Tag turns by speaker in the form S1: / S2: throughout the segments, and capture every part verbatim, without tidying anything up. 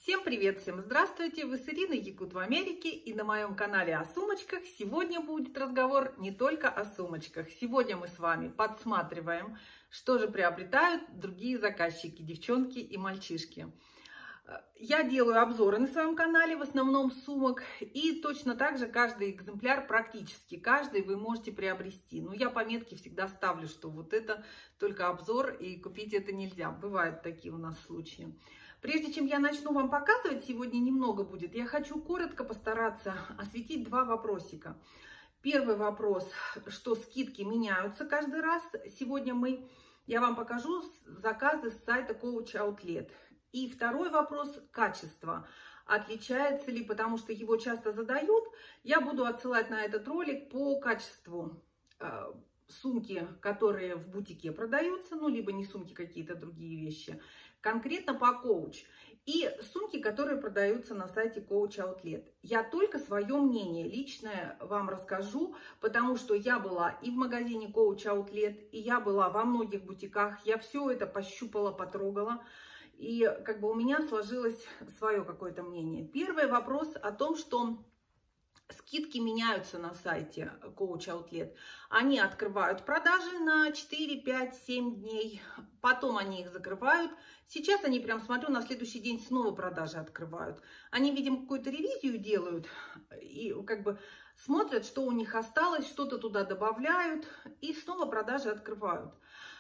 S1: Всем привет, всем здравствуйте! Вы с Ириной Якут в Америке, и на моем канале о сумочках сегодня будет разговор не только о сумочках. Сегодня мы с вами подсматриваем, что же приобретают другие заказчики, девчонки и мальчишки. Я делаю обзоры на своем канале, в основном сумок, и точно так же каждый экземпляр, практически каждый, вы можете приобрести. Но я пометки всегда ставлю, что вот это только обзор, и купить это нельзя. Бывают такие у нас случаи. Прежде чем я начну вам показывать, сегодня немного будет, я хочу коротко постараться осветить два вопросика. Первый вопрос, что скидки меняются каждый раз. Сегодня мы, я вам покажу заказы с сайта Coach Outlet. И второй вопрос, качество. Отличается ли, потому что его часто задают. Я буду отсылать на этот ролик по качеству э, сумки, которые в бутике продаются, ну, либо не сумки, какие-то другие вещи. Конкретно по Coach. И сумки, которые продаются на сайте Coach Outlet. Я только свое мнение личное вам расскажу, потому что я была и в магазине Coach Outlet, и я была во многих бутиках. Я все это пощупала, потрогала. И как бы у меня сложилось свое какое-то мнение. Первый вопрос о том, что скидки меняются на сайте Coach Outlet. Они открывают продажи на четыре, пять, семь дней, потом они их закрывают. Сейчас они, прям смотрю, на следующий день снова продажи открывают. Они, видимо, какую-то ревизию делают и как бы смотрят, что у них осталось, что-то туда добавляют и снова продажи открывают.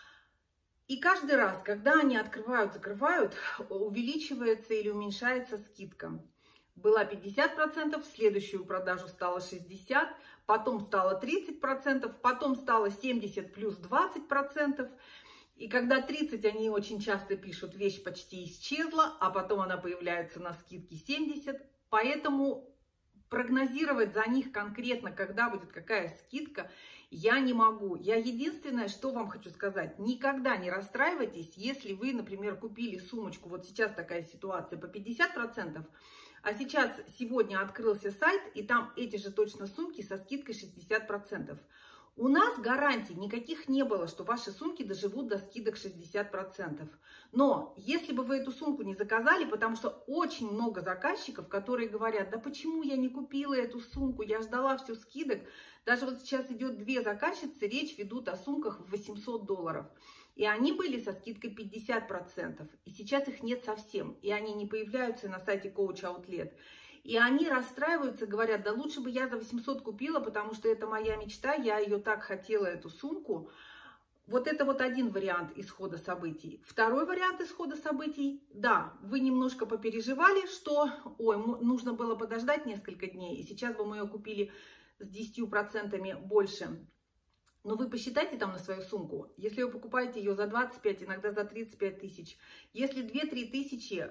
S1: И каждый раз, когда они открывают, закрывают, увеличивается или уменьшается скидка. Была пятьдесят процентов, в следующую продажу стало шестьдесят процентов, потом стало тридцать процентов, потом стало семьдесят плюс двадцать процентов. И когда тридцать, они очень часто пишут, вещь почти исчезла, а потом она появляется на скидке семьдесят. Поэтому прогнозировать за них конкретно, когда будет какая скидка, я не могу. Я единственное, что вам хочу сказать, никогда не расстраивайтесь, если вы, например, купили сумочку, вот сейчас такая ситуация, по пятьдесят процентов, а сейчас, сегодня открылся сайт, и там эти же точно сумки со скидкой шестьдесят процентов. У нас гарантий никаких не было, что ваши сумки доживут до скидок шестьдесят процентов. Но если бы вы эту сумку не заказали, потому что очень много заказчиков, которые говорят, да почему я не купила эту сумку, я ждала все скидок. Даже вот сейчас идет две заказчицы, речь ведут о сумках в восемьсот долларов. И они были со скидкой пятьдесят процентов. И сейчас их нет совсем. И они не появляются на сайте Coach Outlet. И они расстраиваются, говорят, да лучше бы я за восемьсот купила, потому что это моя мечта, я ее так хотела, эту сумку. Вот это вот один вариант исхода событий. Второй вариант исхода событий, да, вы немножко попереживали, что, ой, нужно было подождать несколько дней, и сейчас бы мы ее купили с десятью процентами больше. Но вы посчитайте там на свою сумку, если вы покупаете ее за двадцать пять, иногда за тридцать пять тысяч, если две-три тысячи,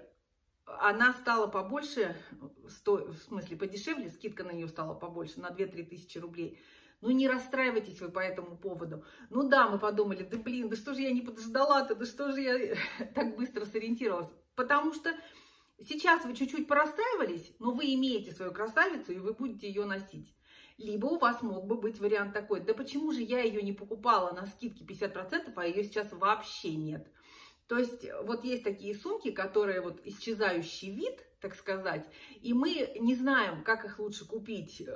S1: она стала побольше, в смысле подешевле, скидка на нее стала побольше, на две-три тысячи рублей. Ну не расстраивайтесь вы по этому поводу. Ну да, мы подумали, да блин, да что же я не подождала-то, да что же я так быстро сориентировалась. Потому что сейчас вы чуть-чуть порастраивались, но вы имеете свою красавицу, и вы будете ее носить. Либо у вас мог бы быть вариант такой, да почему же я ее не покупала на скидке пятьдесят процентов, а ее сейчас вообще нет. То есть вот есть такие сумки, которые вот исчезающий вид, так сказать, и мы не знаем, как их лучше купить,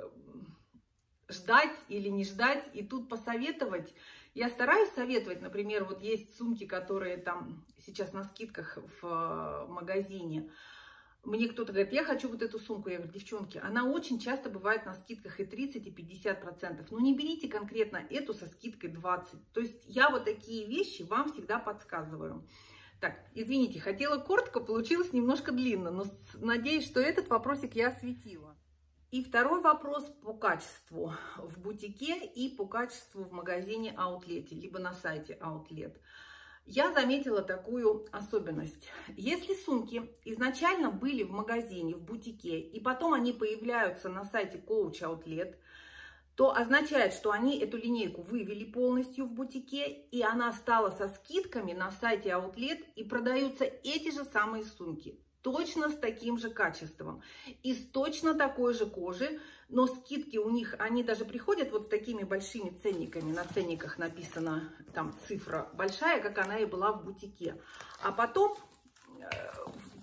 S1: ждать или не ждать, и тут посоветовать. Я стараюсь советовать, например, вот есть сумки, которые там сейчас на скидках в магазине. Мне кто-то говорит, я хочу вот эту сумку. Я говорю, девчонки, она очень часто бывает на скидках и тридцать, и пятьдесят процентов. Но не берите конкретно эту со скидкой двадцать. То есть я вот такие вещи вам всегда подсказываю. Так, извините, хотела коротко, получилось немножко длинно, но надеюсь, что этот вопросик я осветила. И второй вопрос по качеству в бутике и по качеству в магазине Outlet, либо на сайте Outlet. Я заметила такую особенность. Если сумки изначально были в магазине, в бутике, и потом они появляются на сайте Coach Outlet, то означает, что они эту линейку вывели полностью в бутике, и она стала со скидками на сайте Outlet, и продаются эти же самые сумки. Точно с таким же качеством, из точно такой же кожи, но скидки у них, они даже приходят вот с такими большими ценниками, на ценниках написана там цифра большая, как она и была в бутике. А потом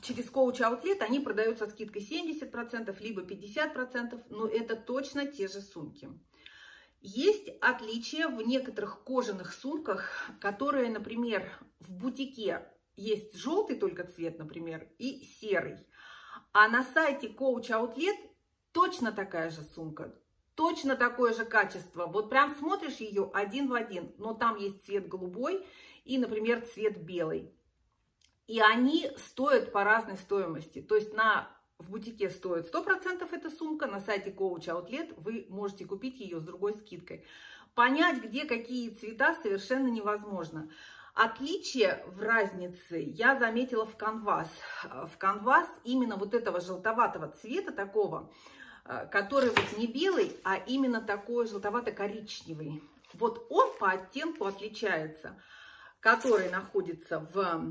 S1: через Coach Outlet они продаются со скидкой семьдесят процентов, либо пятьдесят процентов, но это точно те же сумки. Есть отличия в некоторых кожаных сумках, которые, например, в бутике есть желтый только цвет, например, и серый. А на сайте Coach Outlet точно такая же сумка, точно такое же качество. Вот прям смотришь ее один в один, но там есть цвет голубой и, например, цвет белый. И они стоят по разной стоимости. То есть на, в бутике стоит сто процентов эта сумка, на сайте Coach Outlet вы можете купить ее с другой скидкой. Понять, где какие цвета, совершенно невозможно. Отличие в разнице я заметила в канвас. В канвас именно вот этого желтоватого цвета такого, который вот не белый, а именно такой желтовато-коричневый. Вот он по оттенку отличается, который находится в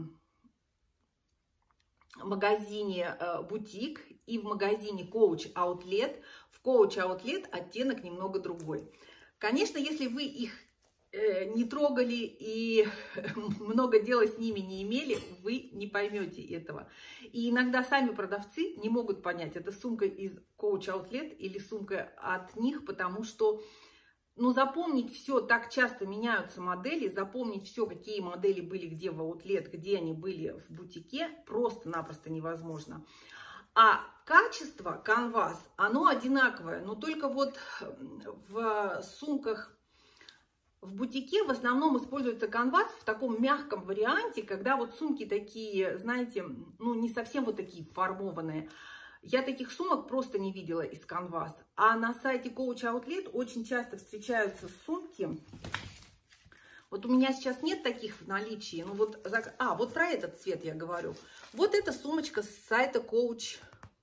S1: магазине Бутик и в магазине Coach Outlet. В Coach Outlet оттенок немного другой. Конечно, если вы их не трогали и много дела с ними не имели, вы не поймете этого. И иногда сами продавцы не могут понять, это сумка из Coach Outlet или сумка от них, потому что ну, запомнить все, так часто меняются модели, запомнить все, какие модели были где в Outlet, где они были в бутике, просто-напросто невозможно. А качество канвас, оно одинаковое, но только вот в сумках в бутике в основном используется канвас в таком мягком варианте, когда вот сумки такие, знаете, ну не совсем вот такие формованные. Я таких сумок просто не видела из канвас. А на сайте Coach Outlet очень часто встречаются сумки. Вот у меня сейчас нет таких в наличии. Ну вот, а, вот про этот цвет я говорю. Вот эта сумочка с сайта Coach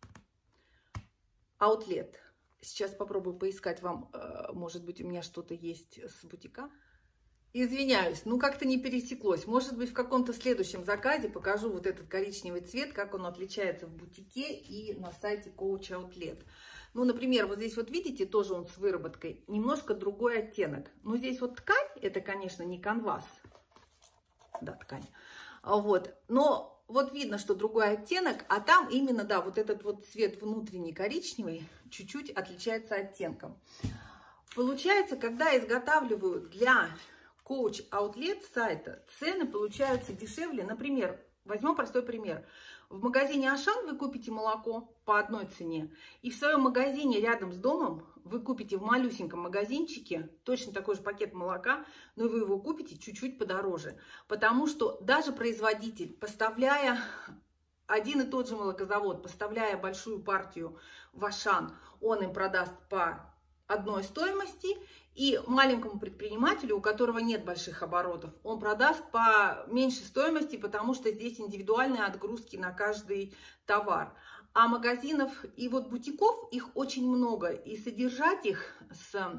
S1: Outlet. Сейчас попробую поискать вам, может быть, у меня что-то есть с бутика. Извиняюсь, ну как-то не пересеклось. Может быть, в каком-то следующем заказе покажу вот этот коричневый цвет, как он отличается в бутике и на сайте Coach Outlet. Ну, например, вот здесь вот видите, тоже он с выработкой, немножко другой оттенок. Но здесь вот ткань, это, конечно, не канвас. Да, ткань. Вот, но вот видно, что другой оттенок, а там именно, да, вот этот вот цвет внутренний коричневый чуть-чуть отличается оттенком. Получается, когда изготавливают для Coach Outlet сайта, цены получаются дешевле. Например, возьмем простой пример. В магазине Ашан вы купите молоко по одной цене, и в своем магазине рядом с домом вы купите в малюсеньком магазинчике точно такой же пакет молока, но вы его купите чуть-чуть подороже. Потому что даже производитель, поставляя один и тот же молокозавод, поставляя большую партию в Ашан, он им продаст по одной стоимости, и маленькому предпринимателю, у которого нет больших оборотов, он продаст по меньшей стоимости, потому что здесь индивидуальные отгрузки на каждый товар. А магазинов и вот бутиков, их очень много, и содержать их с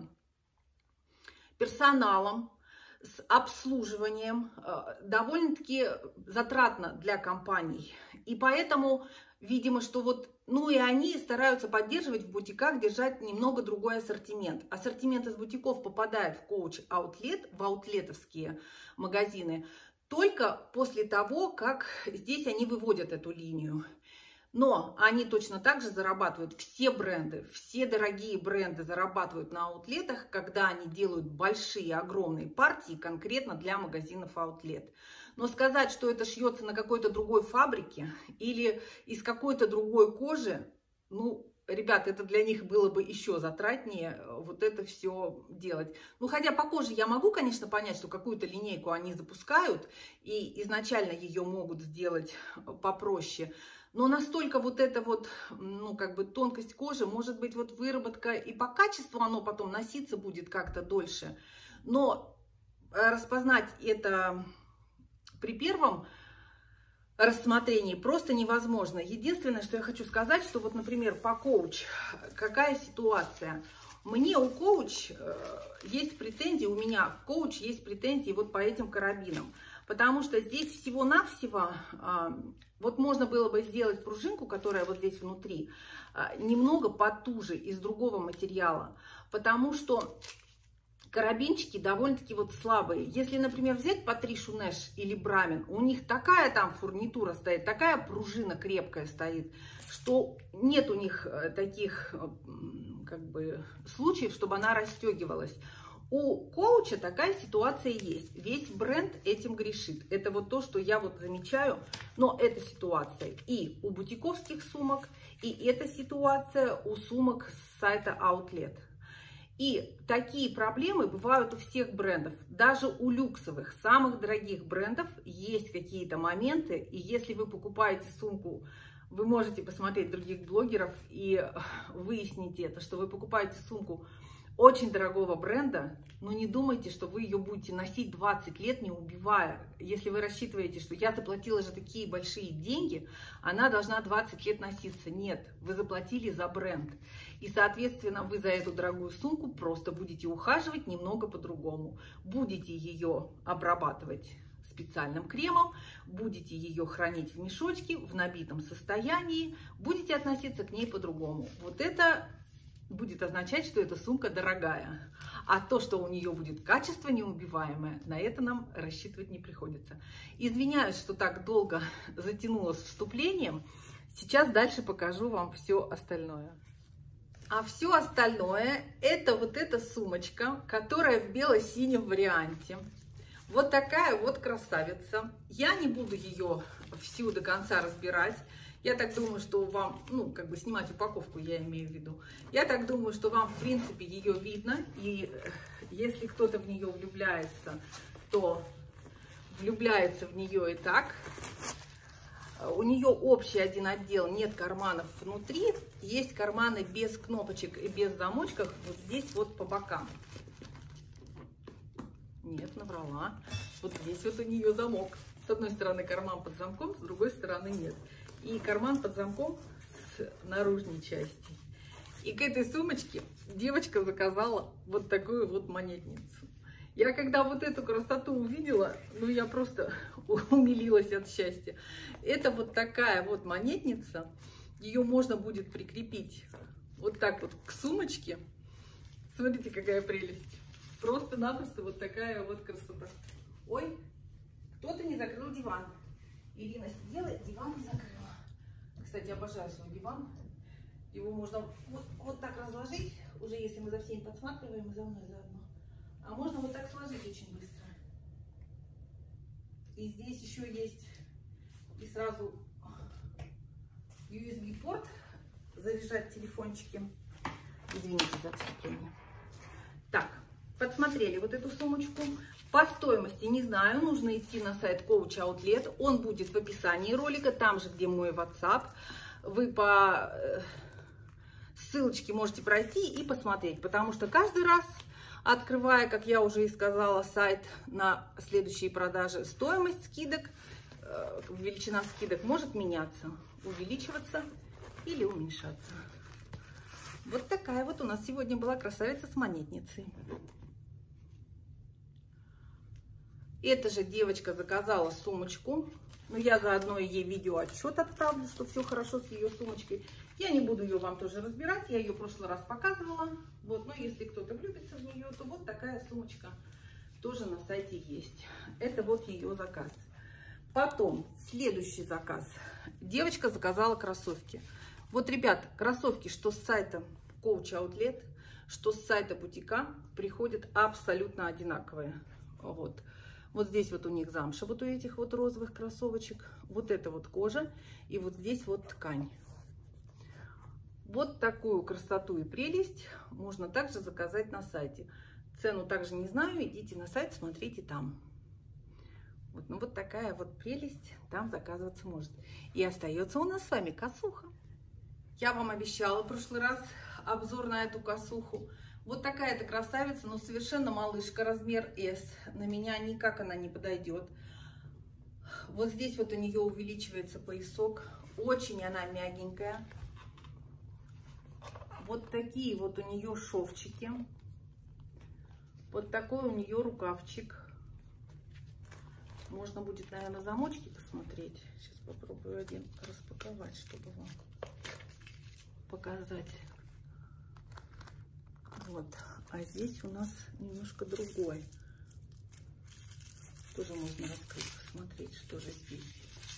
S1: персоналом, с обслуживанием довольно-таки затратно для компаний. И поэтому, видимо, что вот, ну и они стараются поддерживать в бутиках, держать немного другой ассортимент. Ассортимент из бутиков попадает в Coach Outlet, в аутлетовские магазины, только после того, как здесь они выводят эту линию. Но они точно так же зарабатывают, все бренды, все дорогие бренды зарабатывают на аутлетах, когда они делают большие, огромные партии конкретно для магазинов аутлет. Но сказать, что это шьется на какой-то другой фабрике или из какой-то другой кожи, ну, ребят, это для них было бы еще затратнее вот это все делать. Ну, хотя по коже я могу, конечно, понять, что какую-то линейку они запускают и изначально ее могут сделать попроще. Но настолько вот эта вот, ну, как бы тонкость кожи, может быть, вот выработка и по качеству оно потом носиться будет как-то дольше. Но распознать это при первом рассмотрении просто невозможно. Единственное, что я хочу сказать, что вот, например, по Coach, какая ситуация? Мне у Coach есть претензии, у меня в Coach есть претензии вот по этим карабинам. Потому что здесь всего-навсего, вот можно было бы сделать пружинку, которая вот здесь внутри, немного потуже, из другого материала. Потому что карабинчики довольно-таки вот слабые. Если, например, взять Патришу Нэш или Брамен, у них такая там фурнитура стоит, такая пружина крепкая стоит, что нет у них таких как бы случаев, чтобы она расстегивалась. У Коуча такая ситуация есть. Весь бренд этим грешит. Это вот то, что я вот замечаю. Но это ситуация и у бутиковских сумок, и это ситуация у сумок с сайта Outlet. И такие проблемы бывают у всех брендов. Даже у люксовых, самых дорогих брендов есть какие-то моменты. И если вы покупаете сумку, вы можете посмотреть других блогеров и выяснить это, что вы покупаете сумку очень дорогого бренда, но не думайте, что вы ее будете носить двадцать лет, не убивая. Если вы рассчитываете, что я заплатила же такие большие деньги, она должна двадцать лет носиться. Нет, вы заплатили за бренд. И, соответственно, вы за эту дорогую сумку просто будете ухаживать немного по-другому. Будете ее обрабатывать специальным кремом, будете ее хранить в мешочке, в набитом состоянии, будете относиться к ней по-другому. Вот это будет означать, что эта сумка дорогая. А то, что у нее будет качество неубиваемое, на это нам рассчитывать не приходится. Извиняюсь, что так долго затянулось вступлением. Сейчас дальше покажу вам все остальное. А все остальное это вот эта сумочка, которая в бело-синем варианте. Вот такая вот красавица. Я не буду ее всю до конца разбирать. Я так думаю, что вам, ну, как бы снимать упаковку, я имею в виду. Я так думаю, что вам, в принципе, ее видно. И если кто-то в нее влюбляется, то влюбляется в нее и так. У нее общий один отдел, нет карманов внутри. Есть карманы без кнопочек и без замочков. Вот здесь вот по бокам. Нет, наврала. Вот здесь вот у нее замок. С одной стороны карман под замком, с другой стороны нет. И карман под замком с наружной части. И к этой сумочке девочка заказала вот такую вот монетницу. Я когда вот эту красоту увидела, ну я просто умилилась от счастья. Это вот такая вот монетница. Ее можно будет прикрепить вот так вот к сумочке. Смотрите, какая прелесть. Просто-напросто вот такая вот красота. Ой, кто-то не закрыл диван. Ирина сидела, диван не закрыла. Кстати, обожаю свой диван. Его можно вот, вот так разложить, уже если мы за всеми подсматриваем, и за мной заодно. А можно вот так сложить очень быстро. И здесь еще есть и сразу ю эс би-порт, заряжать телефончики. Извините за отступление. Так, подсмотрели вот эту сумочку. По стоимости не знаю, нужно идти на сайт Coach Outlet. Он будет в описании ролика, там же, где мой WhatsApp. Вы по ссылочке можете пройти и посмотреть, потому что каждый раз, открывая, как я уже и сказала, сайт на следующие продажи, стоимость скидок, величина скидок может меняться, увеличиваться или уменьшаться. Вот такая вот у нас сегодня была красавица с монетницей. Эта же девочка заказала сумочку, но я заодно ей видеоотчет отправлю, что все хорошо с ее сумочкой. Я не буду ее вам тоже разбирать, я ее в прошлый раз показывала. Вот, но если кто-то влюбится в нее, то вот такая сумочка тоже на сайте есть. Это вот ее заказ. Потом, следующий заказ. Девочка заказала кроссовки. Вот, ребят, кроссовки, что с сайта Coach Outlet, что с сайта бутика, приходят абсолютно одинаковые. Вот. Вот здесь вот у них замша, вот у этих вот розовых кроссовочек. Вот это вот кожа. И вот здесь вот ткань. Вот такую красоту и прелесть можно также заказать на сайте. Цену также не знаю, идите на сайт, смотрите там. Вот, ну вот такая вот прелесть там заказываться может. И остается у нас с вами косуха. Я вам обещала в прошлый раз обзор на эту косуху. Вот такая-то красавица, но совершенно малышка, размер эс. На меня никак она не подойдет. Вот здесь вот у нее увеличивается поясок. Очень она мягенькая. Вот такие вот у нее шовчики. Вот такой у нее рукавчик. Можно будет, наверное, замочки посмотреть. Сейчас попробую один распаковать, чтобы вам показать. Вот А здесь у нас немножко другой. Тоже можно раскрыть, посмотреть, что же здесь.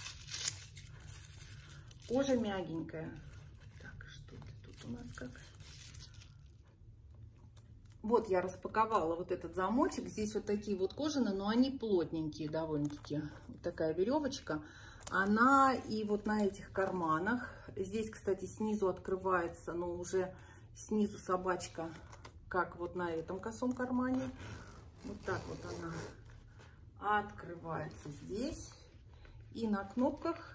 S1: Кожа мягенькая. Так, что это тут у нас как? Вот я распаковала вот этот замочек. Здесь вот такие вот кожаные, но они плотненькие довольно-таки. Вот такая веревочка. Она и вот на этих карманах. Здесь, кстати, снизу открывается, но уже снизу собачка, как вот на этом косом кармане. Вот так вот она открывается здесь. И на кнопках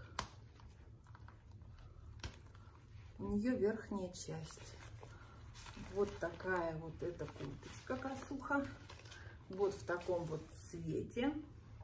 S1: у нее верхняя часть. Вот такая вот эта курточка косуха. Вот в таком вот цвете.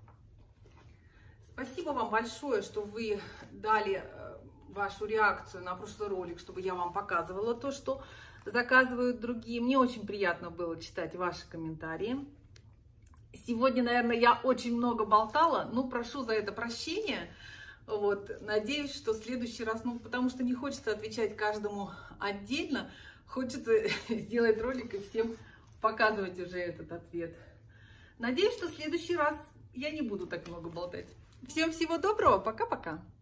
S1: Спасибо вам большое, что вы дали вашу реакцию на прошлый ролик, чтобы я вам показывала то, что заказывают другие. Мне очень приятно было читать ваши комментарии. Сегодня, наверное, я очень много болтала. Ну, прошу за это прощения. Вот, надеюсь, что в следующий раз, ну, потому что не хочется отвечать каждому отдельно. Хочется сделать ролик и всем показывать уже этот ответ. Надеюсь, что в следующий раз я не буду так много болтать. Всем всего доброго, пока-пока.